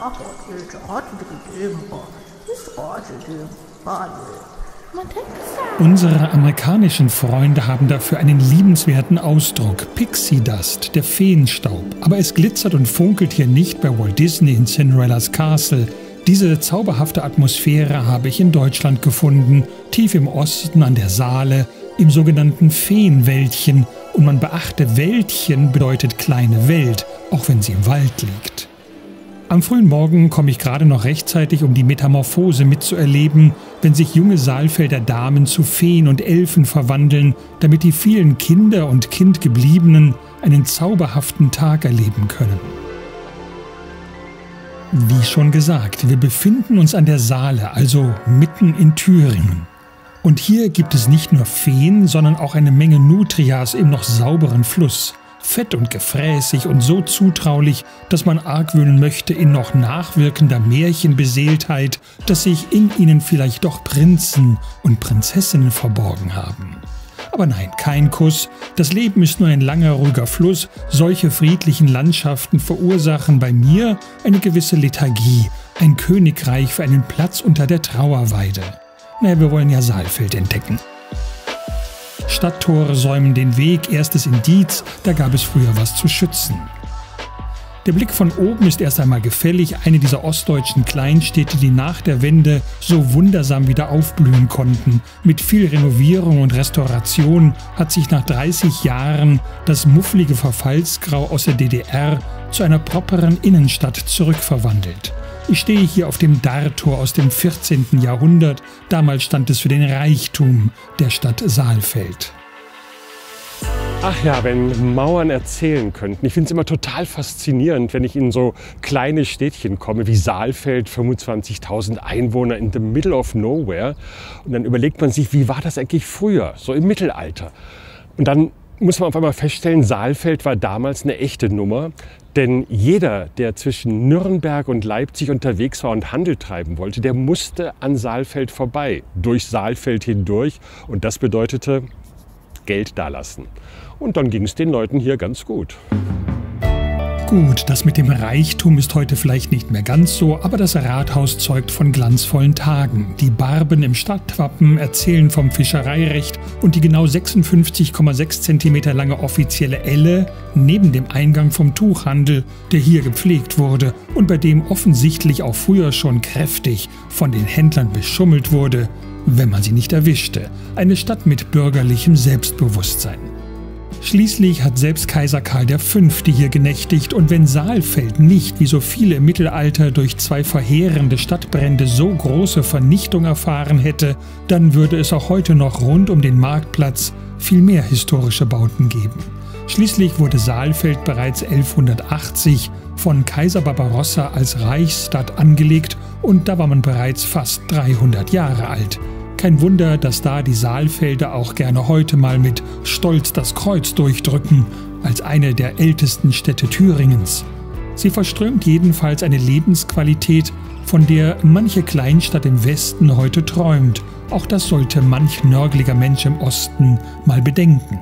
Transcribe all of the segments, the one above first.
Unsere amerikanischen Freunde haben dafür einen liebenswerten Ausdruck, Pixie Dust, der Feenstaub. Aber es glitzert und funkelt hier nicht bei Walt Disney in Cinderella's Castle. Diese zauberhafte Atmosphäre habe ich in Deutschland gefunden, tief im Osten an der Saale, im sogenannten Feenwäldchen. Und man beachte, Wäldchen bedeutet kleine Welt, auch wenn sie im Wald liegt. Am frühen Morgen komme ich gerade noch rechtzeitig, um die Metamorphose mitzuerleben, wenn sich junge Saalfelder Damen zu Feen und Elfen verwandeln, damit die vielen Kinder und Kindgebliebenen einen zauberhaften Tag erleben können. Wie schon gesagt, wir befinden uns an der Saale, also mitten in Thüringen. Und hier gibt es nicht nur Feen, sondern auch eine Menge Nutrias im noch sauberen Fluss. Fett und gefräßig und so zutraulich, dass man argwöhnen möchte in noch nachwirkender Märchenbeseeltheit, dass sich in ihnen vielleicht doch Prinzen und Prinzessinnen verborgen haben. Aber nein, kein Kuss. Das Leben ist nur ein langer, ruhiger Fluss. Solche friedlichen Landschaften verursachen bei mir eine gewisse Lethargie, ein Königreich für einen Platz unter der Trauerweide. Na, wir wollen ja Saalfeld entdecken. Stadttore säumen den Weg, erstes Indiz, da gab es früher was zu schützen. Der Blick von oben ist erst einmal gefällig, eine dieser ostdeutschen Kleinstädte, die nach der Wende so wundersam wieder aufblühen konnten. Mit viel Renovierung und Restauration hat sich nach 30 Jahren das mufflige Verfallsgrau aus der DDR zu einer properen Innenstadt zurückverwandelt. Ich stehe hier auf dem Dartor aus dem 14. Jahrhundert. Damals stand es für den Reichtum der Stadt Saalfeld. Ach ja, wenn Mauern erzählen könnten. Ich finde es immer total faszinierend, wenn ich in so kleine Städtchen komme wie Saalfeld, 25.000 Einwohner in the middle of nowhere. Und dann überlegt man sich, wie war das eigentlich früher, so im Mittelalter? Und dann muss man auf einmal feststellen, Saalfeld war damals eine echte Nummer. Denn jeder, der zwischen Nürnberg und Leipzig unterwegs war und Handel treiben wollte, der musste an Saalfeld vorbei, durch Saalfeld hindurch. Und das bedeutete Geld dalassen. Und dann ging es den Leuten hier ganz gut. Gut, das mit dem Reichtum ist heute vielleicht nicht mehr ganz so, aber das Rathaus zeugt von glanzvollen Tagen. Die Barben im Stadtwappen erzählen vom Fischereirecht und die genau 56,6 cm lange offizielle Elle neben dem Eingang vom Tuchhandel, der hier gepflegt wurde und bei dem offensichtlich auch früher schon kräftig von den Händlern beschummelt wurde, wenn man sie nicht erwischte. Eine Stadt mit bürgerlichem Selbstbewusstsein. Schließlich hat selbst Kaiser Karl V. hier genächtigt und wenn Saalfeld nicht, wie so viele im Mittelalter, durch 2 verheerende Stadtbrände so große Vernichtung erfahren hätte, dann würde es auch heute noch rund um den Marktplatz viel mehr historische Bauten geben. Schließlich wurde Saalfeld bereits 1180 von Kaiser Barbarossa als Reichsstadt angelegt und da war man bereits fast 300 Jahre alt. Kein Wunder, dass da die Saalfelder auch gerne heute mal mit Stolz das Kreuz durchdrücken, als eine der ältesten Städte Thüringens. Sie verströmt jedenfalls eine Lebensqualität, von der manche Kleinstadt im Westen heute träumt. Auch das sollte manch nörgliger Mensch im Osten mal bedenken.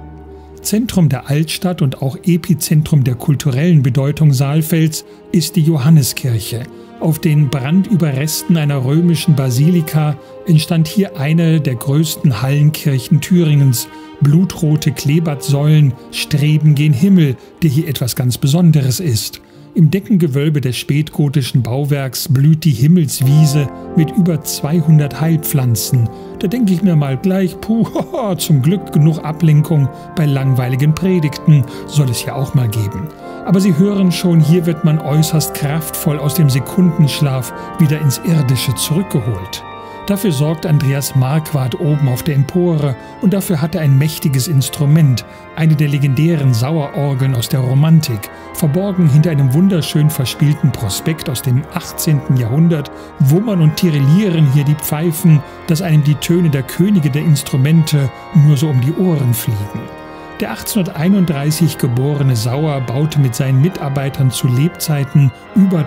Zentrum der Altstadt und auch Epizentrum der kulturellen Bedeutung Saalfelds ist die Johanneskirche. Auf den Brandüberresten einer römischen Basilika entstand hier eine der größten Hallenkirchen Thüringens. Blutrote Kleeblattsäulen streben gen Himmel, der hier etwas ganz Besonderes ist. Im Deckengewölbe des spätgotischen Bauwerks blüht die Himmelswiese mit über 200 Heilpflanzen. Da denke ich mir mal gleich, puh, zum Glück genug Ablenkung bei langweiligen Predigten soll es ja auch mal geben. Aber Sie hören schon, hier wird man äußerst kraftvoll aus dem Sekundenschlaf wieder ins Irdische zurückgeholt. Dafür sorgt Andreas Marquardt oben auf der Empore und dafür hat er ein mächtiges Instrument, eine der legendären Sauerorgeln aus der Romantik, verborgen hinter einem wunderschön verspielten Prospekt aus dem 18. Jahrhundert, wummern und tirillieren hier die Pfeifen, dass einem die Töne der Könige der Instrumente nur so um die Ohren fliegen. Der 1831 geborene Sauer baute mit seinen Mitarbeitern zu Lebzeiten über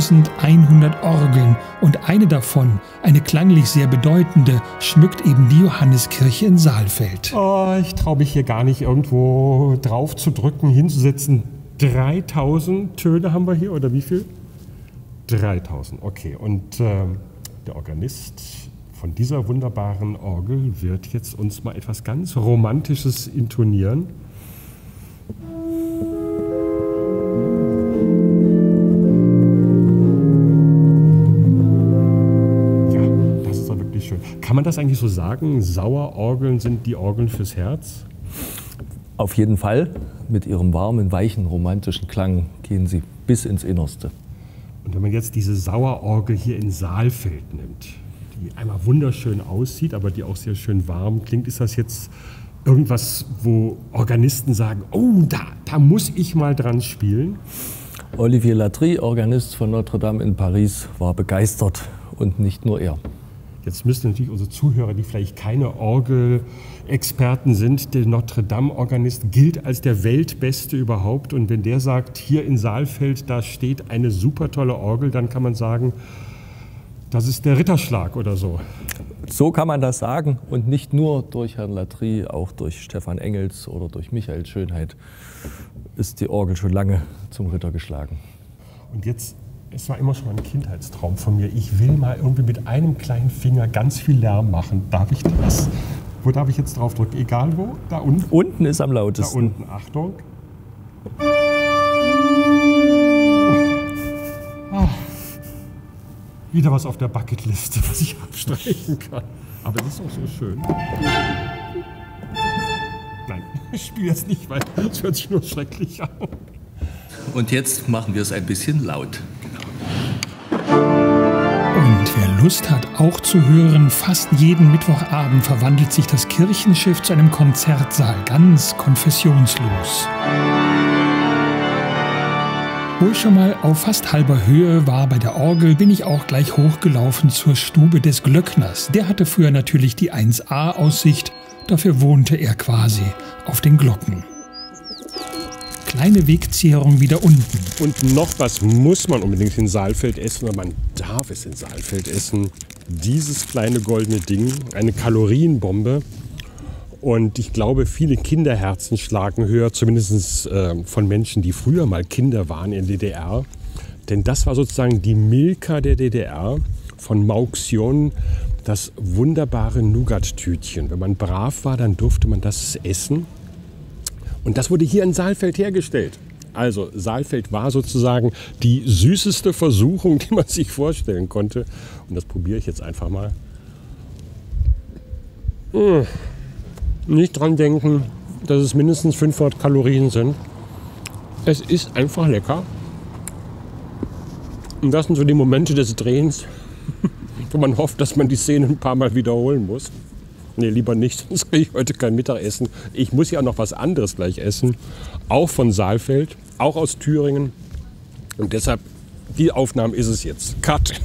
1100 Orgeln und eine davon, eine klanglich sehr bedeutende, schmückt eben die Johanneskirche in Saalfeld. Oh, ich traue mich hier gar nicht irgendwo drauf zu drücken, hinzusetzen. 3000 Töne haben wir hier, oder wie viel? 3000, okay. Und der Organist von dieser wunderbaren Orgel wird jetzt uns mal etwas ganz Romantisches intonieren. Ja, das ist doch wirklich schön. Kann man das eigentlich so sagen? Sauerorgeln sind die Orgeln fürs Herz? Auf jeden Fall. Mit ihrem warmen, weichen, romantischen Klang gehen sie bis ins Innerste. Und wenn man jetzt diese Sauerorgel hier in Saalfeld nimmt, die einmal wunderschön aussieht, aber die auch sehr schön warm klingt, ist das jetzt irgendwas, wo Organisten sagen, oh, da muss ich mal dran spielen? Olivier Latry, Organist von Notre Dame in Paris, war begeistert und nicht nur er. Jetzt müssen natürlich unsere Zuhörer, die vielleicht keine Orgelexperten sind, der Notre-Dame-Organist gilt als der Weltbeste überhaupt. Und wenn der sagt, hier in Saalfeld, da steht eine super tolle Orgel, dann kann man sagen, das ist der Ritterschlag oder so. So kann man das sagen und nicht nur durch Herrn Latry, auch durch Stefan Engels oder durch Michael Schönheit ist die Orgel schon lange zum Ritter geschlagen. Und jetzt, es war immer schon ein Kindheitstraum von mir, ich will mal irgendwie mit einem kleinen Finger ganz viel Lärm machen. Darf ich das? Wo darf ich jetzt drauf drücken? Egal wo? Da unten? Unten ist am lautesten. Da unten, Achtung. Wieder was auf der Bucketliste, was ich abstreichen kann. Aber das ist auch so schön. Nein, ich spiele jetzt nicht weiter. Das hört sich nur schrecklich an. Und jetzt machen wir es ein bisschen laut. Und wer Lust hat, auch zu hören, fast jeden Mittwochabend verwandelt sich das Kirchenschiff zu einem Konzertsaal, ganz konfessionslos. Wo ich schon mal auf fast halber Höhe war bei der Orgel, bin ich auch gleich hochgelaufen zur Stube des Glöckners. Der hatte früher natürlich die 1A-Aussicht, dafür wohnte er quasi auf den Glocken. Kleine Wegzehrung wieder unten. Und noch was muss man unbedingt in Saalfeld essen, oder man darf es in Saalfeld essen. Dieses kleine goldene Ding, eine Kalorienbombe. Und ich glaube, viele Kinderherzen schlagen höher, zumindest von Menschen, die früher mal Kinder waren in der DDR. Denn das war sozusagen die Milka der DDR von Mauxion, das wunderbare Nougat-Tütchen. Wenn man brav war, dann durfte man das essen. Und das wurde hier in Saalfeld hergestellt. Also Saalfeld war sozusagen die süßeste Versuchung, die man sich vorstellen konnte. Und das probiere ich jetzt einfach mal. Nicht dran denken, dass es mindestens 500 Kalorien sind. Es ist einfach lecker. Und das sind so die Momente des Drehens, wo man hofft, dass man die Szene ein paar Mal wiederholen muss. Nee, lieber nicht, sonst kriege ich heute kein Mittagessen. Ich muss ja auch noch was anderes gleich essen. Auch von Saalfeld, auch aus Thüringen. Und deshalb, die Aufnahme ist es jetzt. Cut!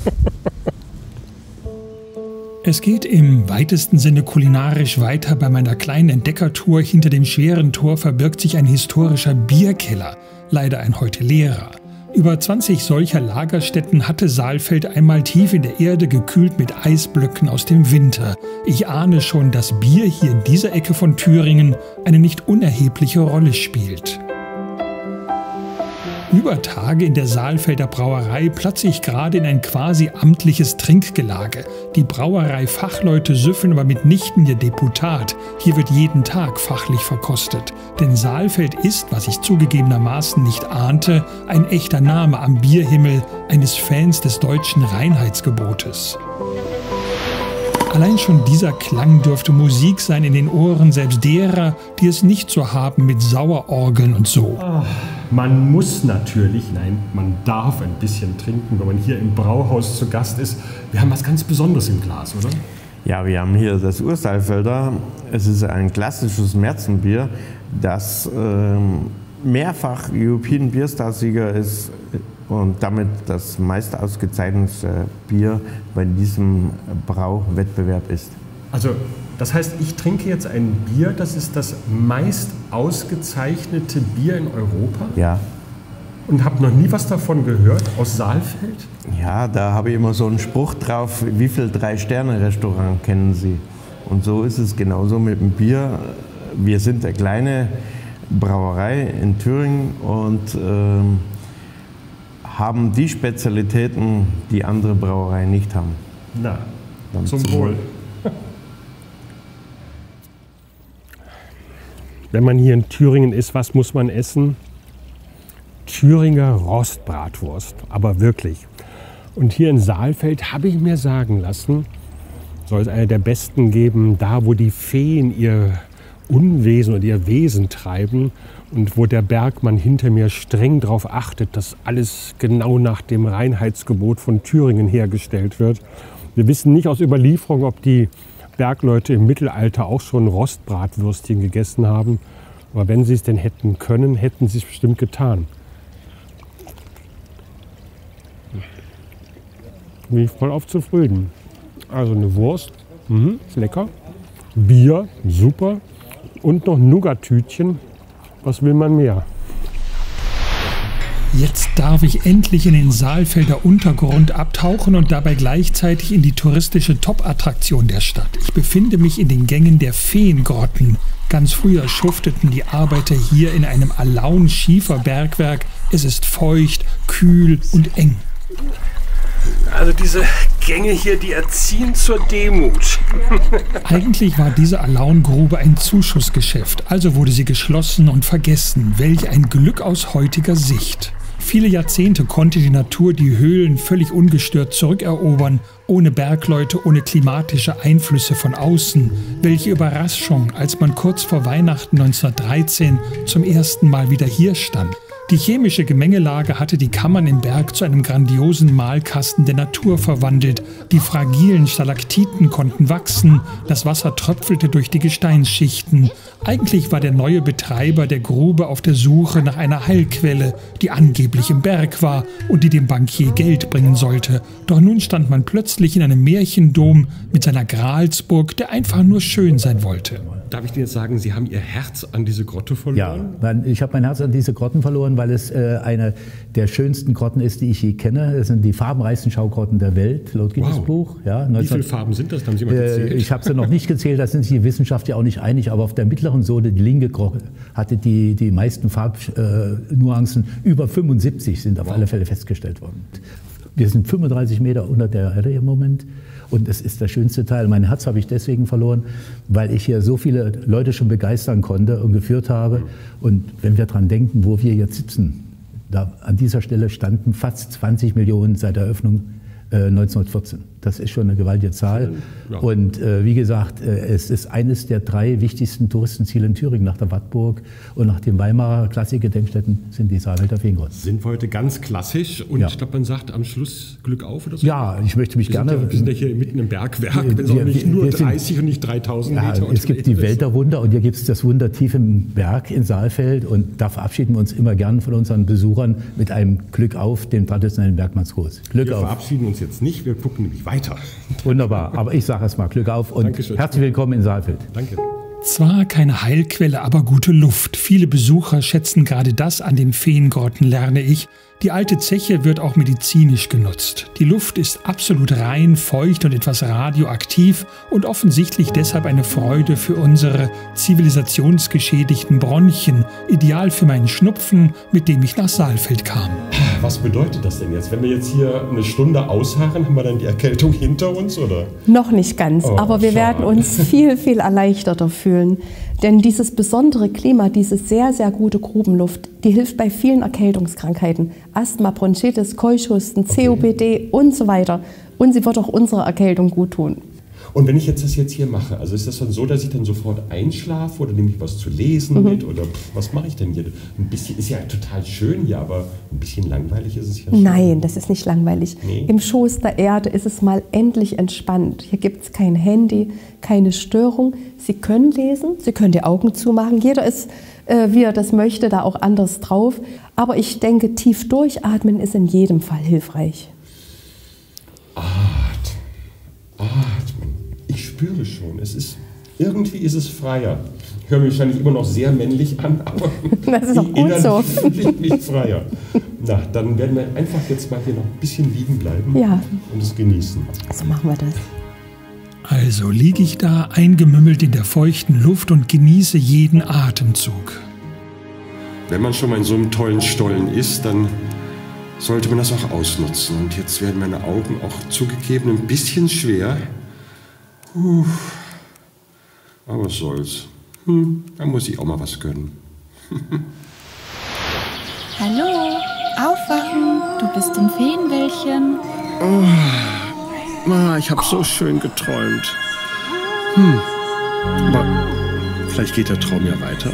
Es geht im weitesten Sinne kulinarisch weiter. Bei meiner kleinen Entdeckertour hinter dem schweren Tor verbirgt sich ein historischer Bierkeller. Leider ein heute leerer. Über 20 solcher Lagerstätten hatte Saalfeld einmal tief in der Erde gekühlt mit Eisblöcken aus dem Winter. Ich ahne schon, dass Bier hier in dieser Ecke von Thüringen eine nicht unerhebliche Rolle spielt. Über Tage in der Saalfelder Brauerei platze ich gerade in ein quasi amtliches Trinkgelage. Die Brauerei-Fachleute süffeln aber mitnichten ihr Deputat. Hier wird jeden Tag fachlich verkostet. Denn Saalfeld ist, was ich zugegebenermaßen nicht ahnte, ein echter Name am Bierhimmel eines Fans des deutschen Reinheitsgebotes. Allein schon dieser Klang dürfte Musik sein in den Ohren selbst derer, die es nicht so haben mit Sauerorgeln und so. Man muss natürlich, nein, man darf ein bisschen trinken, wenn man hier im Brauhaus zu Gast ist. Wir haben was ganz Besonderes im Glas, oder? Ja, wir haben hier das Ursaalfelder. Es ist ein klassisches Märzenbier, das mehrfach European Beer Star Sieger ist und damit das meist ausgezeichnete Bier bei diesem Brauwettbewerb ist. Also, das heißt, ich trinke jetzt ein Bier, das ist das meist ausgezeichnete Bier in Europa? Ja. Und habe noch nie was davon gehört, aus Saalfeld? Ja, da habe ich immer so einen Spruch drauf, wie viel 3-Sterne-Restaurant kennen Sie? Und so ist es genauso mit dem Bier. Wir sind eine kleine Brauerei in Thüringen und haben die Spezialitäten, die andere Brauereien nicht haben. Na, Dann zum Wohl. Wenn man hier in Thüringen ist, was muss man essen? Thüringer Rostbratwurst, aber wirklich. Und hier in Saalfeld habe ich mir sagen lassen, soll es eine der besten geben, da wo die Feen ihr Unwesen oder ihr Wesen treiben und wo der Bergmann hinter mir streng darauf achtet, dass alles genau nach dem Reinheitsgebot von Thüringen hergestellt wird. Wir wissen nicht aus Überlieferung, ob die Bergleute im Mittelalter auch schon Rostbratwürstchen gegessen haben. Aber wenn sie es denn hätten können, hätten sie es bestimmt getan. Bin ich voll auf zufrieden. Also eine Wurst, ist lecker. Bier, super. Und noch Nougat-Tütchen. Was will man mehr? Jetzt darf ich endlich in den Saalfelder Untergrund abtauchen und dabei gleichzeitig in die touristische Top-Attraktion der Stadt. Ich befinde mich in den Gängen der Feengrotten. Ganz früher schufteten die Arbeiter hier in einem Alaun-Schiefer-Bergwerk. Es ist feucht, kühl und eng. Also diese Gänge hier, die erziehen zur Demut. Eigentlich war diese Alaungrube ein Zuschussgeschäft, also wurde sie geschlossen und vergessen. Welch ein Glück aus heutiger Sicht. Viele Jahrzehnte konnte die Natur die Höhlen völlig ungestört zurückerobern, ohne Bergleute, ohne klimatische Einflüsse von außen. Welche Überraschung, als man kurz vor Weihnachten 1913 zum ersten Mal wieder hier stand. Die chemische Gemengelage hatte die Kammern im Berg zu einem grandiosen Malkasten der Natur verwandelt. Die fragilen Stalaktiten konnten wachsen, das Wasser tröpfelte durch die Gesteinsschichten. Eigentlich war der neue Betreiber der Grube auf der Suche nach einer Heilquelle, die angeblich im Berg war und die dem Bankier Geld bringen sollte. Doch nun stand man plötzlich in einem Märchendom mit seiner Gralsburg, der einfach nur schön sein wollte. Darf ich dir jetzt sagen, Sie haben Ihr Herz an diese Grotte verloren? Ja, ich habe mein Herz an diese Grotten verloren, weil es eine der schönsten Grotten ist, die ich je kenne. Es sind die farbenreichsten Schaugrotten der Welt, laut Guinness-Buch. Ja, wie viele Farben sind das? Haben Sie mal gezählt? Ich habe sie noch nicht gezählt, da sind sich die Wissenschaftler auch nicht einig. Aber auf der mittleren Sohle, die linke Grotte, hatte die meisten Farbnuancen. Über 75 sind auf alle Fälle festgestellt worden. Wir sind 35 Meter unter der Erde im Moment. Und es ist der schönste Teil. Mein Herz habe ich deswegen verloren, weil ich hier so viele Leute schon begeistern konnte und geführt habe. Und wenn wir daran denken, wo wir jetzt sitzen, da an dieser Stelle standen fast 20 Millionen seit der Eröffnung 1914. Das ist schon eine gewaltige Zahl. Ja. Und wie gesagt, es ist eines der 3 wichtigsten Touristenziele in Thüringen. Nach der Wartburg und nach den Weimarer Klassikgedenkstätten sind die Saalfelder Feengrotten. Sind wir heute ganz klassisch und ich glaube, man sagt am Schluss Glück auf oder so? Ja, ich möchte mich gerne... Wir sind ja hier mitten im Bergwerk, wenn es auch nicht nur 30 und nicht 3000 Meter. Es gibt die Welt der Wunder und hier gibt es das Wunder tief im Berg in Saalfeld und da verabschieden wir uns immer gern von unseren Besuchern mit einem Glück auf, dem traditionellen Bergmannsgruß. Glück auf. Wir verabschieden uns jetzt nicht, wir gucken nämlich weiter. Wunderbar, aber ich sage erst mal Glück auf und Dankeschön. Herzlich willkommen in Saalfeld. Danke. Zwar keine Heilquelle, aber gute Luft. Viele Besucher schätzen gerade das an den Feengrotten, lerne ich. Die alte Zeche wird auch medizinisch genutzt. Die Luft ist absolut rein, feucht und etwas radioaktiv und offensichtlich deshalb eine Freude für unsere zivilisationsgeschädigten Bronchien. Ideal für meinen Schnupfen, mit dem ich nach Saalfeld kam. Was bedeutet das denn jetzt? Wenn wir jetzt hier eine Stunde ausharren, haben wir dann die Erkältung hinter uns, oder? Noch nicht ganz, aber wir werden uns viel, viel erleichterter fühlen. Denn dieses besondere Klima, diese sehr, sehr gute Grubenluft, die hilft bei vielen Erkältungskrankheiten. Asthma, Bronchitis, Keuchhusten, COPD und so weiter. Und sie wird auch unserer Erkältung gut tun. Und wenn ich jetzt das hier mache, also ist das dann so, dass ich dann sofort einschlafe oder nehme ich was zu lesen mit oder was mache ich denn hier? Ein bisschen ist ja total schön hier, aber ein bisschen langweilig ist es ja schon. Nein, das ist nicht langweilig. Nee. Im Schoß der Erde ist es mal endlich entspannt. Hier gibt es kein Handy, keine Störung. Sie können lesen, Sie können die Augen zumachen. Jeder ist, wie er das möchte, da auch anders drauf. Aber ich denke, tief durchatmen ist in jedem Fall hilfreich. Atmen. Ich spüre schon, irgendwie ist es freier. Ich höre mich wahrscheinlich immer noch sehr männlich an, aber das ist auch gut so. Fühle ich mich freier. Na, dann werden wir einfach jetzt mal hier noch ein bisschen liegen bleiben und es genießen. So machen wir das. Also liege ich da eingemümmelt in der feuchten Luft und genieße jeden Atemzug. Wenn man schon mal in so einem tollen Stollen ist, dann sollte man das auch ausnutzen. Und jetzt werden meine Augen auch zugegeben ein bisschen schwer. Aber was soll's. Da muss ich auch mal was gönnen. Hallo, aufwachen, du bist im Feenwäldchen. Ich habe so schön geträumt. Aber vielleicht geht der Traum ja weiter.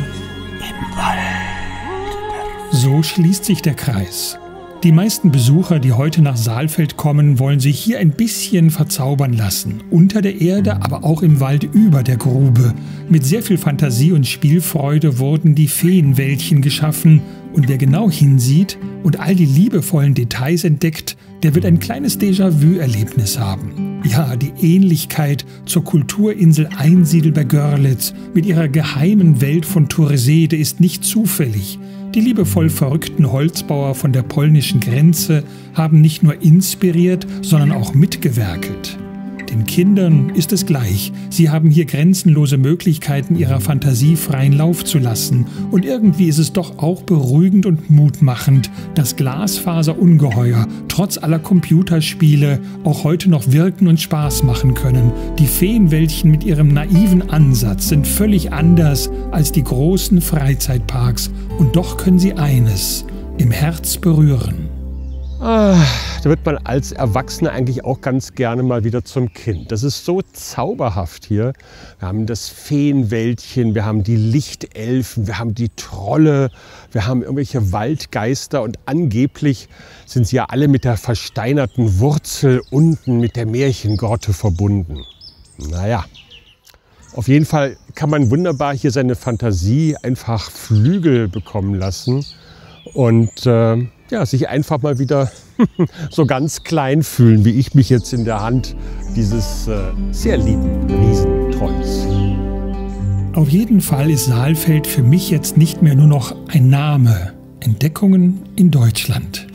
So schließt sich der Kreis. Die meisten Besucher, die heute nach Saalfeld kommen, wollen sich hier ein bisschen verzaubern lassen. Unter der Erde, aber auch im Wald über der Grube. Mit sehr viel Fantasie und Spielfreude wurden die Feenwäldchen geschaffen. Und wer genau hinsieht und all die liebevollen Details entdeckt, der wird ein kleines Déjà-vu-Erlebnis haben. Ja, die Ähnlichkeit zur Kulturinsel Einsiedel bei Görlitz mit ihrer geheimen Welt von Thursede ist nicht zufällig. Die liebevoll verrückten Holzbauer von der polnischen Grenze haben nicht nur inspiriert, sondern auch mitgewerkelt. Den Kindern ist es gleich. Sie haben hier grenzenlose Möglichkeiten, ihrer Fantasie freien Lauf zu lassen. Und irgendwie ist es doch auch beruhigend und mutmachend, dass Glasfaserungeheuer trotz aller Computerspiele auch heute noch wirken und Spaß machen können. Die Feenwäldchen mit ihrem naiven Ansatz sind völlig anders als die großen Freizeitparks. Und doch können sie eines: im Herz berühren. Da wird man als Erwachsener eigentlich auch ganz gerne mal wieder zum Kind. Das ist so zauberhaft hier. Wir haben das Feenwäldchen, wir haben die Lichtelfen, wir haben die Trolle, wir haben irgendwelche Waldgeister und angeblich sind sie ja alle mit der versteinerten Wurzel unten mit der Märchengrotte verbunden. Naja, auf jeden Fall kann man wunderbar hier seine Fantasie einfach Flügel bekommen lassen und sich einfach mal wieder so ganz klein fühlen, wie ich mich jetzt in der Hand dieses sehr lieben Riesentrolls. Auf jeden Fall ist Saalfeld für mich jetzt nicht mehr nur noch ein Name. Entdeckungen in Deutschland.